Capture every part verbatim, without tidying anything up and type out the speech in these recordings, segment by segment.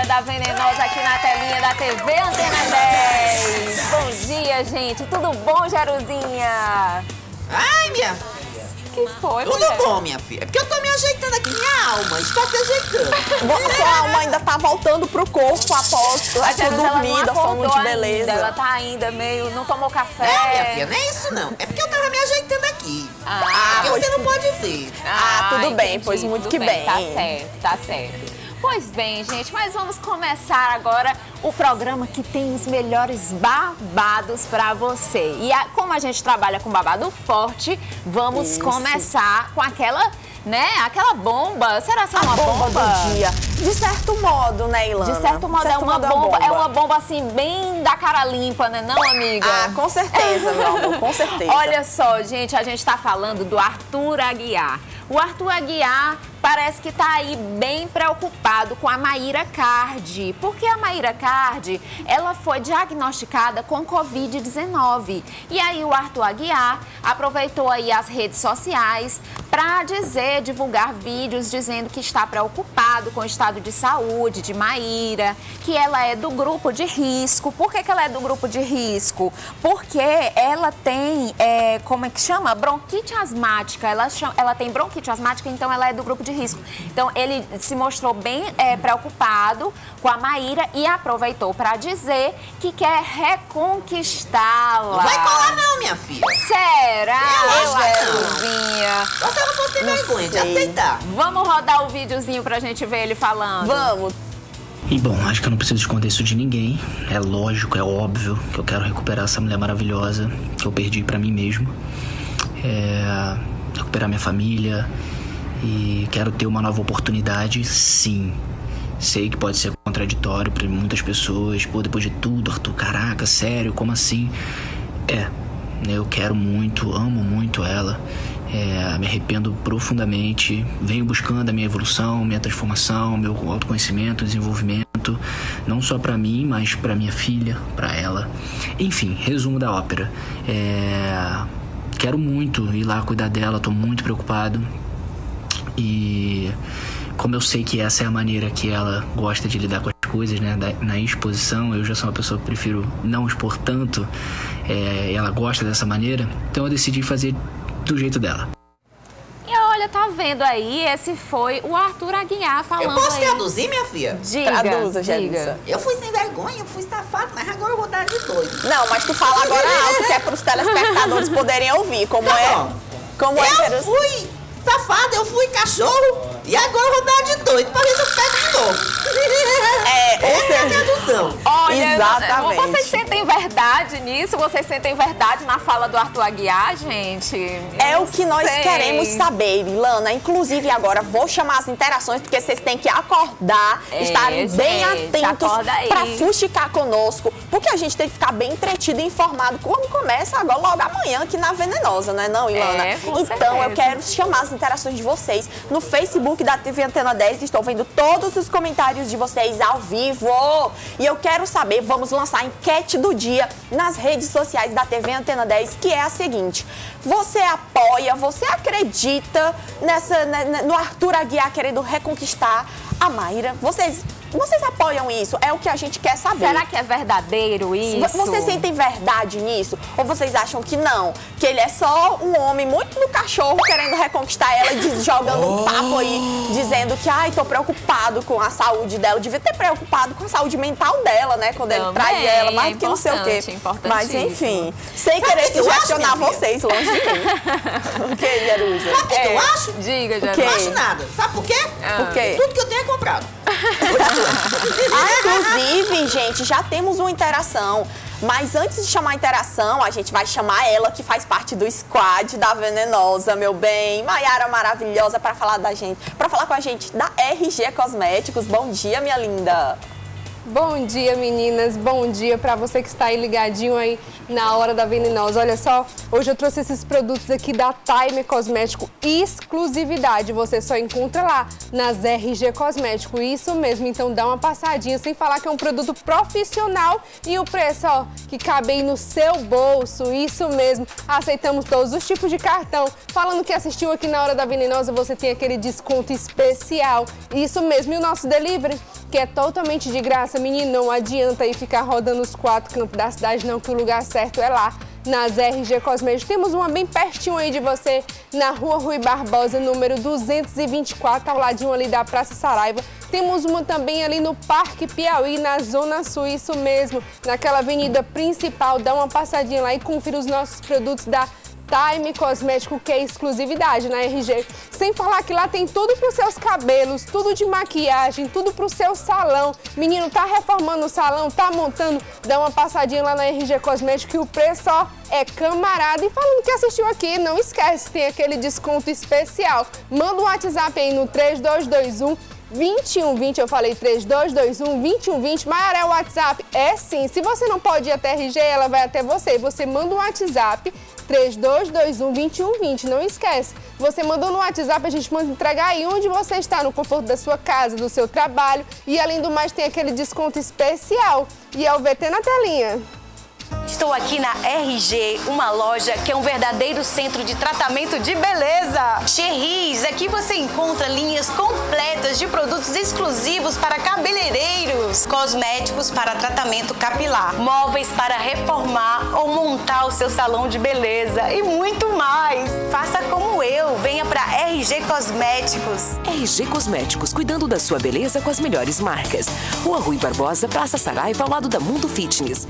Hora da Venenosa aqui na telinha da T V Antena dez. Bom dia, gente. Tudo bom, Jaruzinha? Ai, minha... Que foi, Tudo mulher? bom, minha filha. É porque eu tô me ajeitando aqui. Minha alma está se ajeitando. Sua alma ainda tá voltando pro corpo após a sua dormida, sono de beleza. Ainda. Ela tá ainda meio... Não tomou café. Não, minha filha, não é isso não. É porque eu tava me ajeitando aqui. Ah, porque pois... você não pode ver. Ah, tudo entendi, bem, pois muito tudo que bem. Tá certo, tá certo. Pois bem, gente, mas vamos começar agora o programa que tem os melhores babados pra você. E a, como a gente trabalha com babado forte, vamos Isso. começar com aquela, né, aquela bomba. Será que é uma bomba? bomba do dia. De certo modo, né, Ilana? De certo modo, de certo é, uma modo bomba, é, é uma bomba assim, bem da cara limpa, né não, amiga? Ah, com certeza, meu amor, com certeza. Olha só, gente, a gente tá falando do Arthur Aguiar. O Arthur Aguiar parece que tá aí bem preocupado com a Mayra Card, porque a Mayra Card, ela foi diagnosticada com covid dezenove. E aí o Arthur Aguiar aproveitou aí as redes sociais para dizer, divulgar vídeos dizendo que está preocupado com o estado de saúde de Mayra, que ela é do grupo de risco. Por que que ela é do grupo de risco? Porque ela tem, é, como é que chama? Bronquite asmática. Ela, chama, ela tem bronquite asmática, então ela é do grupo de risco. Então, ele se mostrou bem é, preocupado com a Mayra e aproveitou para dizer que quer reconquistá-la. Não vai colar não, minha filha. Será? Eu acho que Jaruzinha. Você não fosse ter vergonha de aceitar. Vamos rodar o videozinho pra gente ver ele falando? Vamos. E bom, acho que eu não preciso esconder isso de ninguém. É lógico, é óbvio que eu quero recuperar essa mulher maravilhosa que eu perdi pra mim mesmo. É... recuperar minha família. E quero ter uma nova oportunidade, sim. Sei que pode ser contraditório para muitas pessoas. Pô, depois de tudo, Arthur, caraca, sério, como assim? É, eu quero muito, amo muito ela. É, me arrependo profundamente. Venho buscando a minha evolução, minha transformação, meu autoconhecimento, desenvolvimento. Não só para mim, mas para minha filha, para ela. Enfim, resumo da ópera. É, quero muito ir lá cuidar dela, tô muito preocupado. E como eu sei que essa é a maneira que ela gosta de lidar com as coisas, né, na exposição, eu já sou uma pessoa que prefiro não expor tanto, é, ela gosta dessa maneira, então eu decidi fazer do jeito dela. E olha, tá vendo aí, esse foi o Arthur Aguiar falando. Eu posso aí. traduzir, minha filha? Diga, Traduza, diga. Eu fui sem vergonha, eu fui safado, mas agora eu vou dar de doido. Não, mas tu fala agora alto, que é pros telespectadores poderem ouvir, como Tá é... bom. Como eu é fui safado, eu fui cachorro e agora eu vou dar de doido pra ver se eu pego de novo. É, ou Essa é a seja, tradução. Olha, exatamente. Vocês sentem verdade nisso? Vocês sentem verdade na fala do Arthur Aguiar, gente? É Eu o que nós sei. queremos saber, Ilana. Inclusive, agora vou chamar as interações, porque vocês têm que acordar, É, estarem bem gente, atentos acorda aí. para fuxicar conosco, porque a gente tem que ficar bem entretido e informado como começa agora, logo amanhã, aqui na Venenosa, não é não, Ilana? É, com então, certeza. eu quero chamar as interações de vocês no Facebook da T V Antena dez. Estou vendo todos os comentários de vocês ao vivo. E eu quero saber, vamos lançar a enquete do dia nas redes sociais da T V Antena dez, que é a seguinte: você apoia, você acredita nessa, né, no Arthur Aguiar querendo reconquistar a Mayra? Vocês, vocês apoiam isso? É o que a gente quer saber. Será que é verdadeiro isso? Vocês sentem verdade nisso? Ou vocês acham que não? Que ele é só um homem muito do cachorro querendo reconquistar ela e diz, jogando um papo aí, dizendo que, ai, tô preocupado com a saúde dela. Devia ter preocupado com a saúde mental dela, né? Quando ele Também, traz ela, mais é que não sei o quê. Mas enfim, sem querer que eu acho, sugestionar minha filha? vocês, longe de mim. O que, Jerusa? Sabe o que É, eu acho? Diga, O Jaru. quê? Não acho nada. Sabe por quê? Por quê? Tudo que eu tenho é comprado. Ah, inclusive, gente, já temos uma interação. Mas antes de chamar a interação, a gente vai chamar ela, que faz parte do squad da Venenosa, meu bem. Mayara maravilhosa, para falar da gente, para falar com a gente da R G Cosméticos. Bom dia, minha linda. Bom dia, meninas. Bom dia para você que está aí ligadinho aí na Hora da Venenosa. Olha só, hoje eu trouxe esses produtos aqui da Timer Cosmético, exclusividade. Você só encontra lá nas R G Cosmético. Isso mesmo, então dá uma passadinha, sem falar que é um produto profissional e o preço, ó, que cabe aí no seu bolso. Isso mesmo, aceitamos todos os tipos de cartão. Falando que assistiu aqui na Hora da Venenosa, você tem aquele desconto especial. Isso mesmo, e o nosso delivery que é totalmente de graça. Menino, não adianta aí ficar rodando os quatro cantos da cidade, não, que o lugar certo é lá, nas R G Cosméticos. Temos uma bem pertinho aí de você, na Rua Rui Barbosa, número duzentos e vinte e quatro, ao ladinho ali da Praça Saraiva. Temos uma também ali no Parque Piauí, na Zona Sul, isso mesmo, naquela avenida principal. Dá uma passadinha lá e confira os nossos produtos da Time Cosmético, que é exclusividade na R G. Sem falar que lá tem tudo para os seus cabelos, tudo de maquiagem, tudo para o seu salão. Menino, tá reformando o salão, tá montando, dá uma passadinha lá na R G Cosmético, que o preço, ó, é camarada. E falando que assistiu aqui, não esquece, tem aquele desconto especial. Manda um WhatsApp aí no três dois dois um, vinte e um vinte, eu falei três dois dois um, vinte e um vinte. Maiara, é o WhatsApp? É sim. Se você não pode ir até a R G, ela vai até você. Você manda um WhatsApp, três dois dois um, vinte e um vinte. Não esquece. Você mandou no WhatsApp, a gente manda entregar aí onde você está, no conforto da sua casa, do seu trabalho. E além do mais, tem aquele desconto especial. E é o V T na telinha. Estou aqui na R G, uma loja que é um verdadeiro centro de tratamento de beleza. Cherries, aqui você encontra linhas completas de produtos exclusivos para cabeleireiros, cosméticos para tratamento capilar, móveis para reformar ou montar o seu salão de beleza e muito mais. Faça como eu, venha para R G Cosméticos. R G Cosméticos, cuidando da sua beleza com as melhores marcas. Rua Rui Barbosa, Praça Saraiva, ao lado da Mundo Fitness.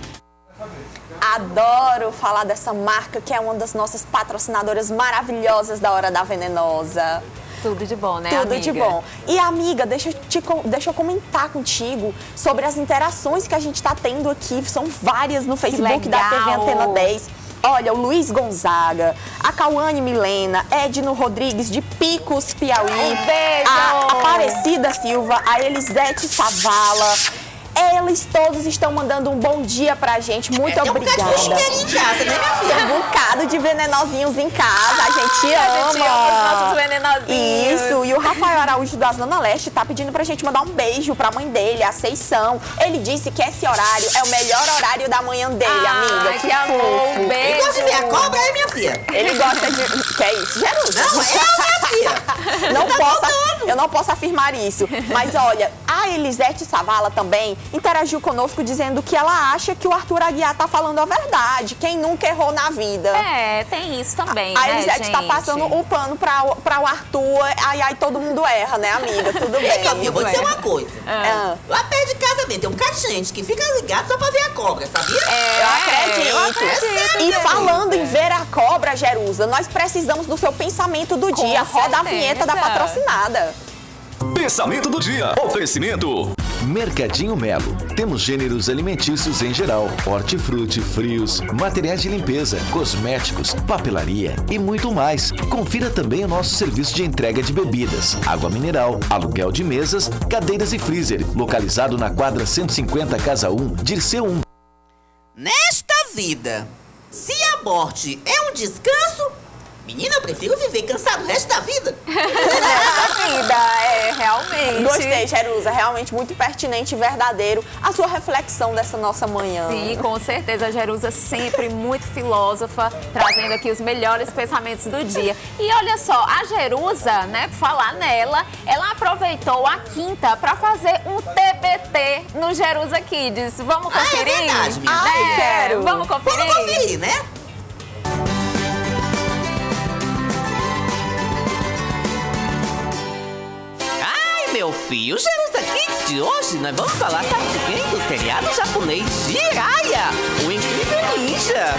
Adoro falar dessa marca, que é uma das nossas patrocinadoras maravilhosas da Hora da Venenosa. Tudo de bom, né, Tudo amiga? de bom. E, amiga, deixa eu, te, deixa eu comentar contigo sobre as interações que a gente está tendo aqui. São várias no Facebook da T V Antena dez. Olha, o Luiz Gonzaga, a Cauane Milena, Edno Rodrigues, de Picos, Piauí. Um beijo! A Aparecida Silva, a Elisete Savala. Eles todos estão mandando um bom dia pra gente. Muito é, obrigada. Tem um bocado de em casa, né, minha filha? Tem um bocado de venenosinhos em casa. A gente ah, ama. A gente ama os nossos venenosinhos. Isso. E o Rafael Araújo da Zona Leste tá pedindo pra gente mandar um beijo pra mãe dele, a Seição. Ele disse que esse horário é o melhor horário da manhã dele, ah, amiga. Que, que amor. Um beijo. Ele gosta de ver a cobra, é, minha filha? Ele gosta de... Que é isso, Jerusa? Não, é, minha filha. Não tá posso, voltando. eu não posso afirmar isso. Mas olha, a Elisete Savala também interagiu conosco dizendo que ela acha que o Arthur Aguiar tá falando a verdade. Quem nunca errou na vida. É, tem isso também, A, né, a Elisete gente? tá passando o pano pra, pra o Arthur. Ai, ai, todo mundo erra, né, amiga? Tudo bem. Ei, minha filha, vou dizer uma coisa. Ah. Lá perto de casa mesmo, tem um bocado de gente que fica ligado só pra ver a cobra, sabia? É, eu acredito. eu acredito, E Jerusa. falando em ver a cobra, Jerusa, nós precisamos do seu pensamento do Com dia. Roda a certeza. vinheta da patrocinada. Pensamento do dia. Oferecimento. Mercadinho Melo. Temos gêneros alimentícios em geral, hortifruti, frios, materiais de limpeza, cosméticos, papelaria e muito mais. Confira também o nosso serviço de entrega de bebidas, água mineral, aluguel de mesas, cadeiras e freezer, localizado na quadra cento e cinquenta, Casa um, Dirceu um. Nesta vida, se a morte é um descanso, menina, eu prefiro viver cansado o resto da vida. Essa vida, é, realmente. Gostei, Jerusa. Realmente muito pertinente e verdadeiro a sua reflexão dessa nossa manhã. Sim, com certeza. A Jerusa sempre muito filósofa, trazendo aqui os melhores pensamentos do dia. E olha só, a Jerusa, né, por falar nela, ela aproveitou a quinta para fazer um T B T no Jerusa Kids. Vamos conferir? Ah, é verdade, minha Ai, É, quero. Vamos conferir? Vamos conferir, né? Meu filho, o Jerusa Kids de hoje nós vamos falar, sabe de quem? Do seriado japonês Jiraiya, o Incrível Ninja.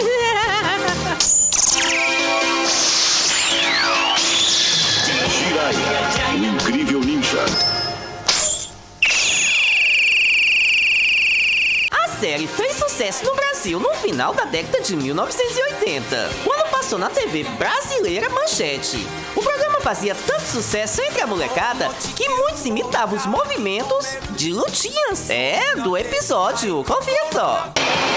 Jiraiya, o Incrível Ninja. A série fez sucesso no Brasil no final da década de mil novecentos e oitenta, quando passou na T V brasileira Manchete. O programa fazia tanto sucesso entre a molecada que muitos imitavam os movimentos de lutinhas. É, do episódio. Confira só.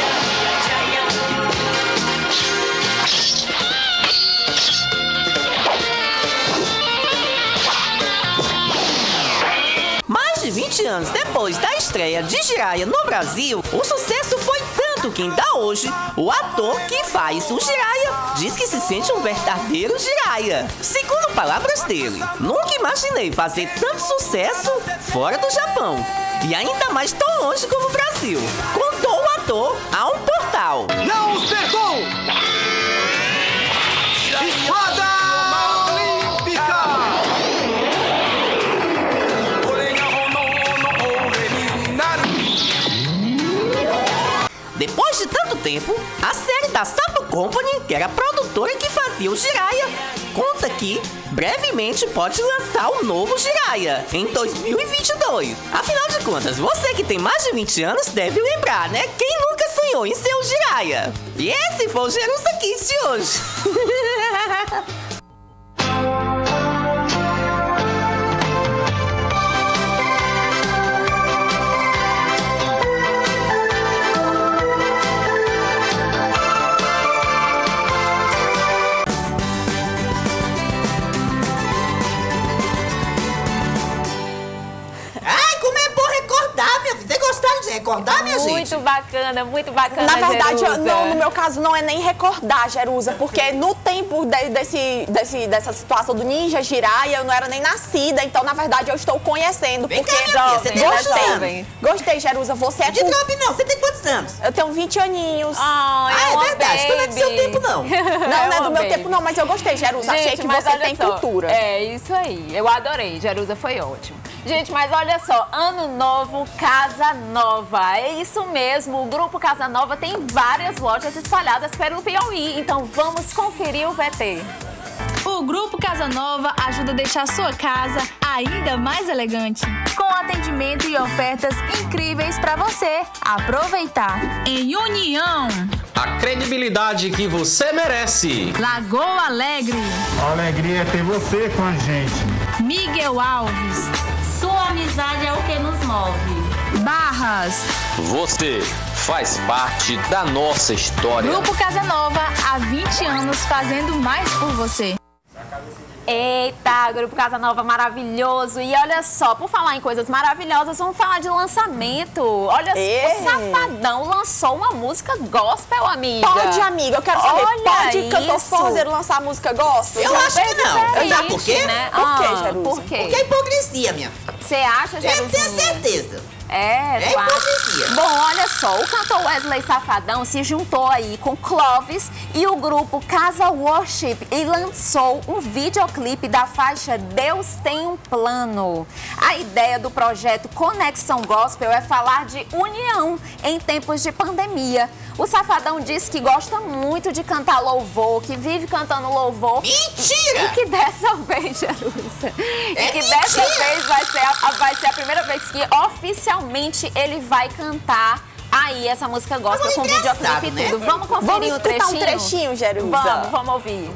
Mais de vinte anos depois da estreia de Jiraiya no Brasil, o sucesso foi tanto que ainda hoje, o ator que faz o Jiraiya diz que se sente um verdadeiro Jiraiya. Segundo palavras dele, nunca imaginei fazer tanto sucesso fora do Japão. E ainda mais tão longe como o Brasil. Contou o ator a um portal. Não os perdoo! Espada Olímpica! Depois de tanto tempo, a série da Sato Company, que era a produtora que fazia o Jiraiya, conta que brevemente pode lançar o novo Jiraiya em dois mil e vinte e dois. Afinal de contas, você que tem mais de vinte anos deve lembrar, né? Quem nunca sonhou em ser o Jiraiya? E esse foi o Jerusa Kids de hoje. Recordar, minha muito gente? Muito bacana, muito bacana, Na verdade, Jerusa. não, no meu caso, não é nem recordar, Jerusa, porque no tempo de, desse, desse, dessa situação do Ninja Jiraiya, eu não era nem nascida, então, na verdade, eu estou conhecendo. Vem porque cá, minha filha, você tem gostei, jovem. Gostei, Jerusa, você é... De drop não, você tem quantos anos? Eu tenho vinte aninhos. Oh, ah, é, é verdade, tu não é do seu tempo, não. Não, não é do meu baby. tempo, não, mas eu gostei, Jerusa. Gente, achei que mas você olha tem só, cultura. É, isso aí. Eu adorei. Jerusa foi ótimo. Gente, mas olha só, Ano Novo, Casa Nova. É isso mesmo, o Grupo Casa Nova tem várias lojas espalhadas pelo Piauí. Então vamos conferir o V T. O Grupo Casa Nova ajuda a deixar sua casa ainda mais elegante, com atendimento e ofertas incríveis para você aproveitar. Em União, a credibilidade que você merece. Lagoa Alegre, a alegria é ter você com a gente. Miguel Alves, sua amizade é o que nos move. Barras, você faz parte da nossa história. Grupo Casa Nova, há vinte anos fazendo mais por você. Eita, Grupo Casa Nova maravilhoso. E olha só, por falar em coisas maravilhosas, vamos falar de lançamento. Olha, Ei. o Safadão lançou uma música gospel, amiga. Pode, amiga, eu quero saber, olha pode cantor isso. forrozeiro lançar música gospel? Eu acho que não. Sabe por quê? Né? Por quê, ah, Jerusa? Por quê? Porque é hipocrisia, minha filha. Você acha, Jerusa? Eu tenho certeza. É, É hipocrisia. Bom, olha só, o cantor Wesley Safadão se juntou aí com Clovis e o grupo Casa Worship e lançou um videoclipe da faixa Deus Tem um Plano. A ideia do projeto Conexão Gospel é falar de união em tempos de pandemia. O Safadão disse que gosta muito de cantar louvor, que vive cantando louvor. Mentira! E que dessa vez, Jerusa, É e que mentira! dessa vez vai ser, a, vai ser a primeira vez que oficialmente ele vai cantar aí essa música gospel com videoclipe e né? tudo. Vamos conferir Vamos um escutar trechinho? um trechinho, Jerusa. Vamos, vamos ouvir.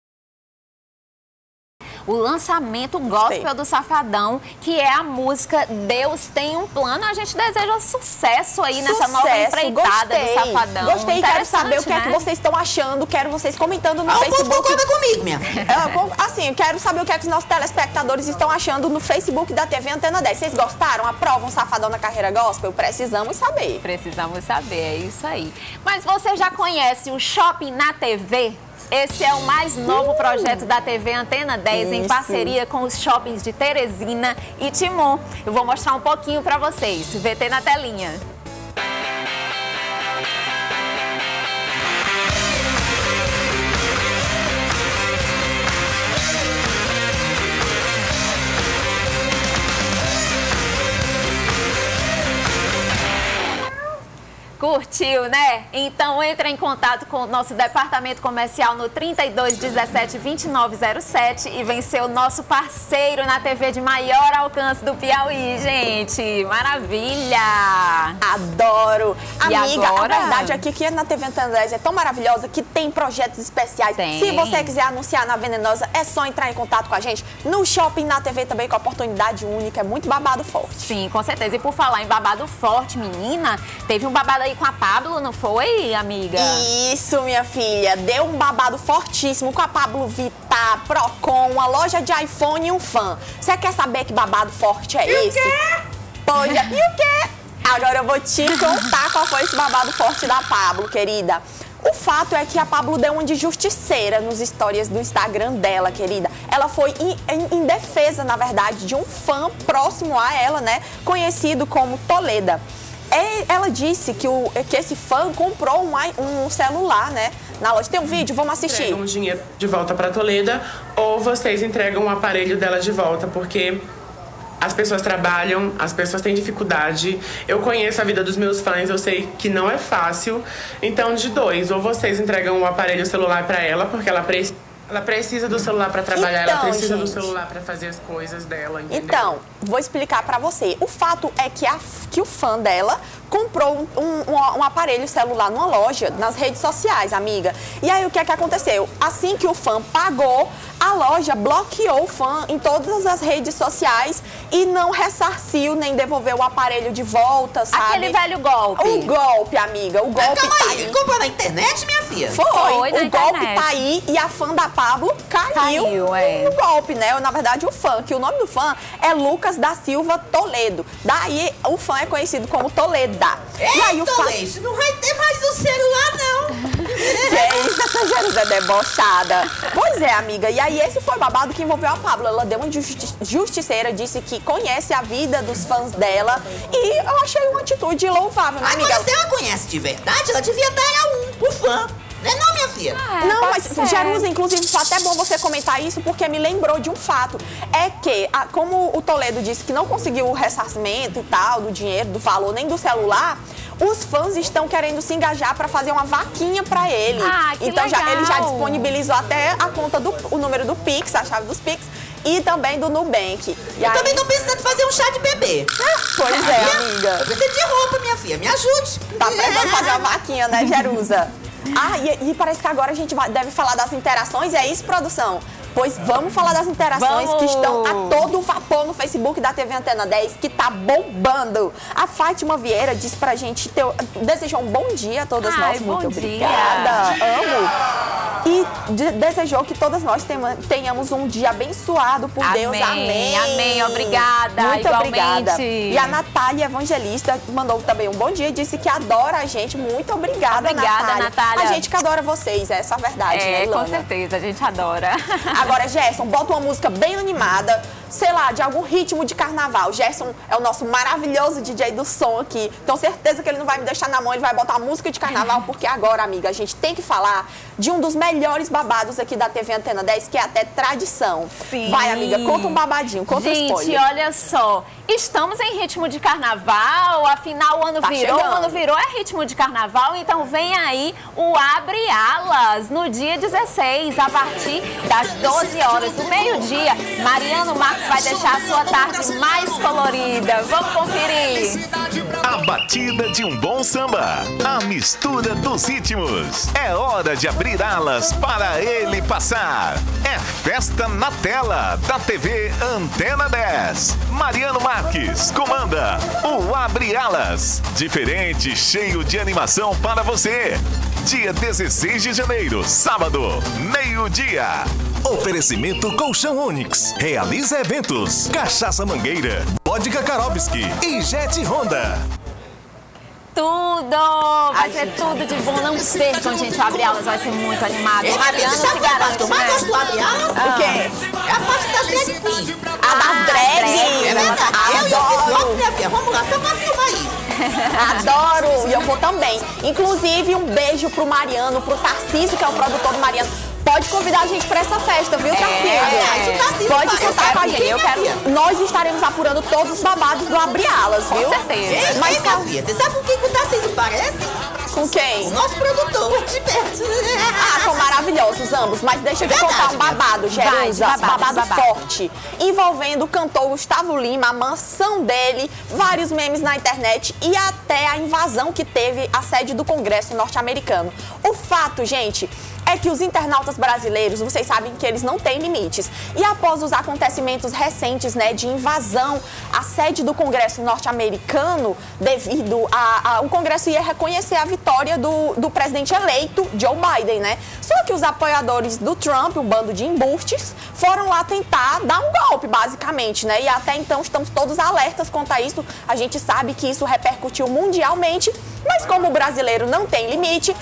O lançamento gospel do Safadão, que é a música Deus Tem um Plano. A gente deseja sucesso aí nessa Sucesso, nova empreitada gostei. do Safadão. Gostei, quero saber o que né? é que vocês estão achando. Quero vocês comentando no Ah, o povo Facebook. concorda comigo, minha filha. É, assim, eu quero saber o que é que os nossos telespectadores estão achando no Facebook da T V Antena dez. Vocês gostaram? Aprovam o Safadão na carreira gospel? Precisamos saber. Precisamos saber, é isso aí. Mas você já conhece o Shopping na T V? Esse é o mais novo projeto da T V Antena dez, em Isso. parceria com os shoppings de Teresina e Timon. Eu vou mostrar um pouquinho pra vocês. V T na telinha. Curtiu, né? Então entra em contato com o nosso departamento comercial no trinta e dois, dezessete, vinte e nove zero sete e vem ser o nosso parceiro na T V de maior alcance do Piauí, gente. Maravilha! Adoro! E Amiga, agora? a verdade aqui que na T V Antena dez é tão maravilhosa que tem projetos especiais. Tem. Se você quiser anunciar na Venenosa, é só entrar em contato com a gente. No Shopping na T V também, com oportunidade única, é muito babado forte. Sim, com certeza. E por falar em babado forte, menina, teve um babado aí com a Pablo, não foi, amiga? Isso, minha filha. Deu um babado fortíssimo com a Pablo Vittar, Procon, uma loja de iPhone e um fã. Você quer saber que babado forte é E esse? o quê? Pois é. E o quê? Agora eu vou te contar qual foi esse babado forte da Pablo, querida. O fato é que a Pablo deu uma de justiceira nos stories do Instagram dela, querida. Ela foi em, em, em defesa, na verdade, de um fã próximo a ela, né? Conhecido como Toleda. Ela disse que, o, que esse fã comprou um, um celular, né? Na loja. Tem um vídeo? Vamos assistir. Entregam o dinheiro de volta para Toleda ou vocês entregam o aparelho dela de volta, porque as pessoas trabalham, as pessoas têm dificuldade. Eu conheço a vida dos meus fãs, eu sei que não é fácil. Então, de dois, ou vocês entregam o aparelho celular para ela, porque ela precisa... Ela precisa do celular para trabalhar, então, ela precisa gente, do celular para fazer as coisas dela, entendeu? Então, vou explicar para você. O fato é que, a, que o fã dela comprou um, um, um aparelho celular numa loja, nas redes sociais, amiga. E aí, o que é que aconteceu? Assim que o fã pagou, a loja bloqueou o fã em todas as redes sociais e não ressarciu nem devolveu o aparelho de volta, sabe? Aquele velho golpe. O golpe, amiga. O golpe Calma tá aí, aí. comprou na internet, minha filha? Foi. Foi na o golpe internet. tá aí e a fã da Pablo caiu, Caiu, é. no golpe, né? Na verdade, o fã, que o nome do fã é Lucas da Silva Toledo. Daí, o fã é conhecido como Toleda. Ei, e aí, o fã... Toledo, não vai ter mais o celular, não. Que é isso, essa Jerusa debochada. Pois é, amiga. E aí, esse foi o babado que envolveu a Pablo. Ela deu uma justi justiceira, disse que conhece a vida dos fãs dela. E eu achei uma atitude louvável, né, amiga? Agora, se ela conhece de verdade, ela devia dar a um pro fã. Não é não, minha filha? Ah, não, mas, ser. Jerusa, inclusive, foi até bom você comentar isso, porque me lembrou de um fato. É que, a, como o Toledo disse que não conseguiu o ressarcimento e tal, do dinheiro, do valor, nem do celular, os fãs estão querendo se engajar para fazer uma vaquinha para ele. Ah, que então, legal. Já, ele já disponibilizou até a conta, do, o número do Pix, a chave dos Pix, e também do Nubank. E eu aí... também tô precisando fazer um chá de bebê. Pois é, amiga. Eu preciso de roupa, minha filha. Me ajude. Tá precisando fazer uma vaquinha, né, Jerusa? Ah, e, e parece que agora a gente vai, deve falar das interações. É isso, produção? Pois vamos falar das interações vamos. que estão a todo vapor no Facebook da T V Antena dez, que tá bombando. A Fátima Vieira disse pra gente, ter, desejou um bom dia a todas Ai, nós. Muito bom obrigada. Dia. Amo. E de, desejou que todas nós tenhamos um dia abençoado por amém, Deus. Amém. Amém. Obrigada. Muito igualmente. obrigada. E a Natália Evangelista mandou também um bom dia e disse que adora a gente. Muito obrigada, obrigada Natália. Natália. A gente que adora vocês, essa é a verdade, é, né, Ilana? Com certeza, a gente adora. Agora, Gerson, bota uma música bem animada, sei lá, de algum ritmo de carnaval. Gerson é o nosso maravilhoso D J do som aqui. Tenho certeza que ele não vai me deixar na mão, ele vai botar uma música de carnaval, porque agora, amiga, a gente tem que falar de um dos melhores babados aqui da T V Antena dez, que é até tradição. Sim. Vai, amiga, conta um babadinho, conta um spoiler. Gente, olha só, estamos em ritmo de carnaval, afinal o ano tá virou, chegando. o ano virou é ritmo de carnaval, então vem aí o Abre Alas, no dia dezesseis, a partir das doze horas do meio-dia. Mariano Marques vai deixar a sua tarde mais colorida. Vamos conferir. A batida de um bom samba, a mistura dos ritmos. É hora de abrir alas para ele passar. É festa na tela da T V Antena dez. Mariano Marques comanda o Abre Alas. Diferente, cheio de animação para você. Dia dezesseis de janeiro, sábado, meio-dia. Oferecimento Colchão Onix. Realiza eventos. Cachaça Mangueira. Vodka Karobski. E Jet Honda. Tudo! Vai Ai, ser gente. tudo de bom. Não percam, gente. O Abre Alas vai ser muito animado. Ei, O Mariano você se garante, eu mais né? gosto do Abre Alas? O quê? É a parte das drag queens. A das drag. É verdade. Eu e o Adoro. Fidroco, minha filha. Vamos lá, só pra filmar isso. Adoro! E eu vou também. Inclusive, um beijo pro Mariano, pro Tarcísio, que é o produtor do Mariano. Pode convidar a gente pra essa festa, viu, Tarcísio? é. Tarcísio, Pode eu contar quero com a ir, gente. eu quero ir. Nós estaremos apurando todos os babados do Abre Alas, viu? Com certeza. Ei, Mas ei, minha filha, você sabe com quem que o Tarcísio parece? com quem? O nosso produtor, de perto. Ah, são maravilhosos ambos, mas deixa eu te Verdade, contar um babado, Jerusa, Vai, babado, babado, babado. forte, envolvendo o cantor Gustavo Lima, a mansão dele, vários memes na internet e até a invasão que teve a sede do Congresso norte-americano. O fato, gente, é que os internautas brasileiros, vocês sabem que eles não têm limites. E após os acontecimentos recentes, né, de invasão à sede do Congresso norte-americano, devido a, a... O Congresso ia reconhecer a vitória do, do presidente eleito, Joe Biden, né? Só que os apoiadores do Trump, um bando de embustes, foram lá tentar dar um golpe, basicamente, né? E até então estamos todos alertas quanto a isso. A gente sabe que isso repercutiu mundialmente, mas como o brasileiro não tem limite,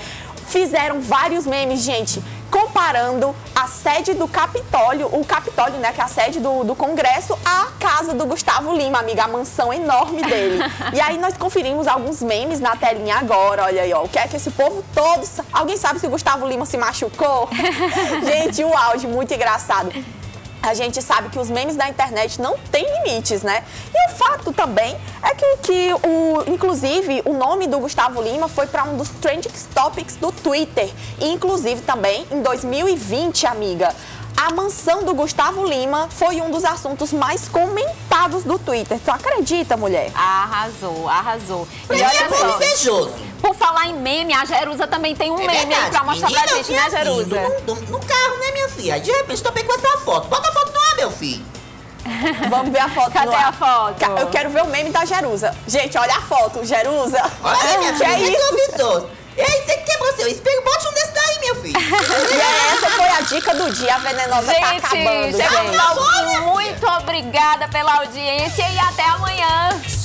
fizeram vários memes, gente, comparando a sede do Capitólio, o Capitólio, né, que é a sede do, do Congresso, à casa do Gustavo Lima, amiga, a mansão enorme dele. E aí nós conferimos alguns memes na telinha agora, olha aí, ó, o que é que esse povo todo... Alguém sabe se o Gustavo Lima se machucou? Gente, o áudio, muito engraçado. A gente sabe que os memes da internet não têm limites, né? E o fato também é que, que o, inclusive, o nome do Gustavo Lima foi para um dos trending topics do Twitter. E, inclusive, também, em dois mil e vinte, amiga, a mansão do Gustavo Lima foi um dos assuntos mais comentados do Twitter. Tu acredita, mulher? Arrasou, arrasou. E olha só, invejoso. Por falar em meme, a Jerusa também tem um é meme aí pra mostrar pra gente, né, Jerusa? No, no, no carro, né, minha filha? Aí, de repente, topei com essa foto. Bota a foto no ar, meu filho. Vamos ver a foto. Cadê a foto? Eu quero ver o meme da Jerusa. Gente, olha a foto, Jerusa. Olha aí, minha filha, que é isso? E aí, você que quebrou seu espelho, bote um desse daí, meu filho. E essa foi a dica do dia. A venenosa gente, tá acabando, gente. Muito obrigada pela audiência e até amanhã.